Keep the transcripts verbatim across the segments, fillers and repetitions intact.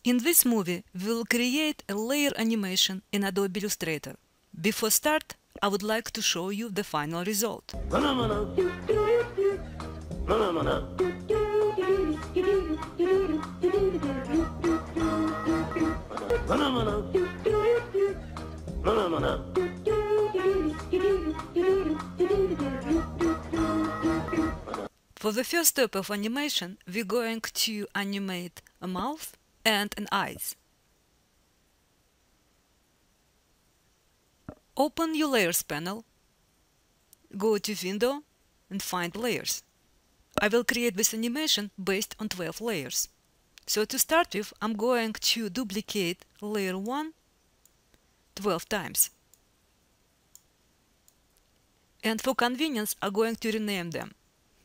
In this movie, we will create a layer animation in Adobe Illustrator. Before start, I would like to show you the final result. For the first step of animation, we're going to animate a mouth and an eyes. Open your Layers panel, go to Window and find Layers. I will create this animation based on twelve layers. So to start with, I'm going to duplicate layer one twelve times. And for convenience, I'm going to rename them.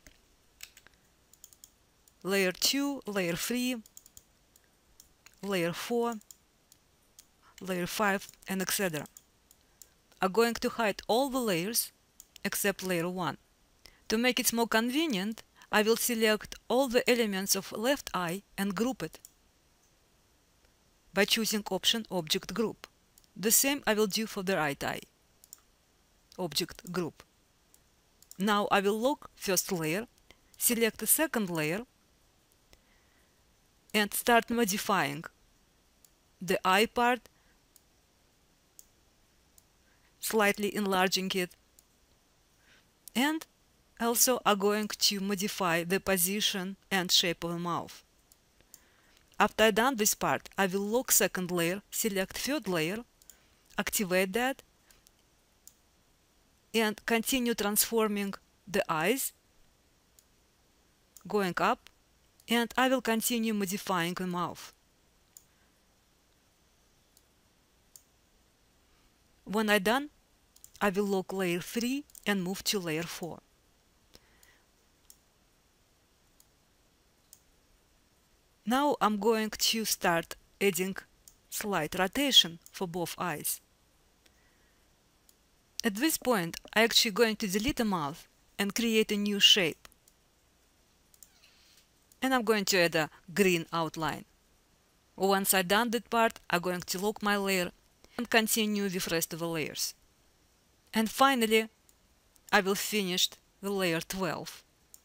Layer two, layer three, layer four, layer five, and et cetera. I'm going to hide all the layers except layer one. To make it more convenient, I will select all the elements of left eye and group it by choosing option Object Group. The same I will do for the right eye. Object Group. Now I will lock first layer, select the second layer, and start modifying the eye part, slightly enlarging it, and also are going to modify the position and shape of the mouth. After I done this part, I will lock second layer, select third layer, activate that, and continue transforming the eyes, going up, and I will continue modifying the mouth. When I'm done, I will lock layer three and move to layer four. Now I'm going to start adding slight rotation for both eyes. At this point, I'm actually going to delete the mouth and create a new shape. And I'm going to add a green outline. Once I've done that part, I'm going to lock my layer and continue with the rest of the layers. And finally, I will finish the layer twelve.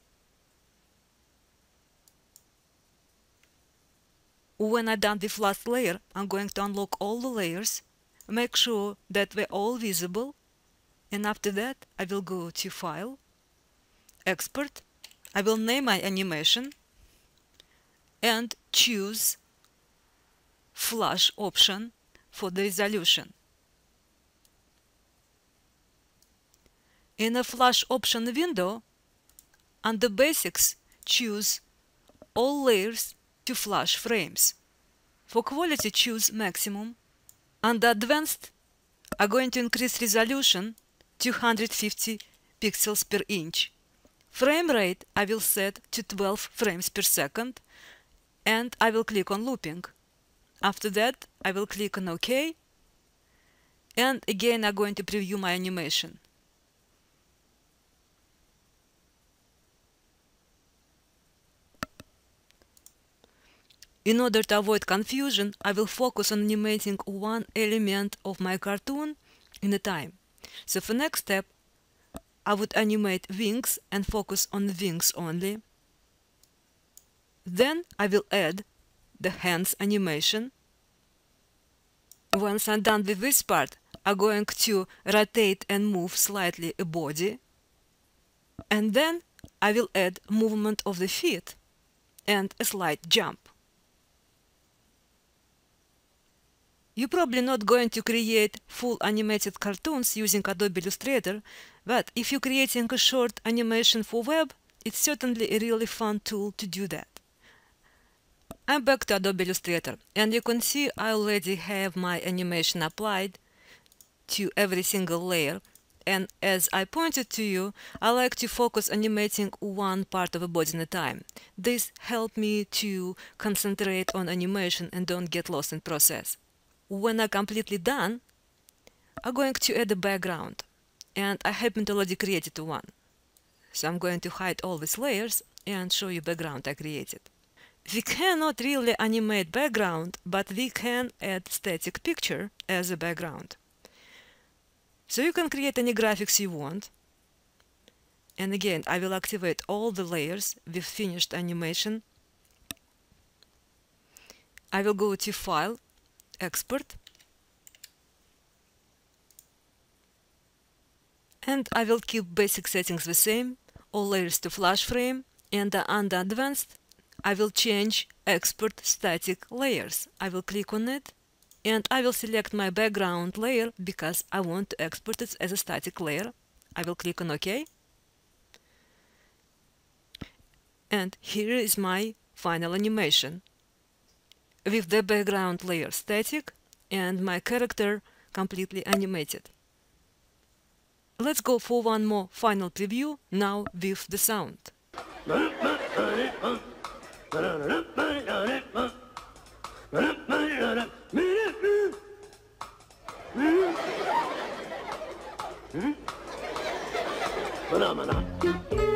When I'm done with last layer, I'm going to unlock all the layers, make sure that they're all visible, and after that, I will go to File, Export. I will name my animation and choose Flash option for the resolution. In a Flash option window, under Basics, choose All Layers to Flash Frames. For quality, choose Maximum. Under Advanced, I'm going to increase resolution two hundred fifty pixels per inch. Frame rate I will set to twelve frames per second, and I will click on Looping. After that, I will click on OK, and again I'm going to preview my animation. In order to avoid confusion, I will focus on animating one element of my cartoon in a time. So for next step, I would animate wings and focus on wings only. Then I will add the hands animation. Once I'm done with this part, I'm going to rotate and move slightly a body. And then I will add movement of the feet and a slight jump. You're probably not going to create full animated cartoons using Adobe Illustrator, but if you're creating a short animation for web, it's certainly a really fun tool to do that. I'm back to Adobe Illustrator, and you can see I already have my animation applied to every single layer, and as I pointed to you, I like to focus animating one part of a body at a time. This helps me to concentrate on animation and don't get lost in process. When I'm completely done, I'm going to add a background, and I happen to already created one. So I'm going to hide all these layers and show you background I created. We cannot really animate background, but we can add static picture as a background. So you can create any graphics you want. And again, I will activate all the layers with finished animation. I will go to File, Export, and I will keep basic settings the same, all layers to flash frame, and under Advanced, I will change Export Static Layers. I will click on it, and I will select my background layer because I want to export it as a static layer. I will click on OK. And here is my final animation, with the background layer static and my character completely animated. Let's go for one more final preview, now with the sound. Phenomena.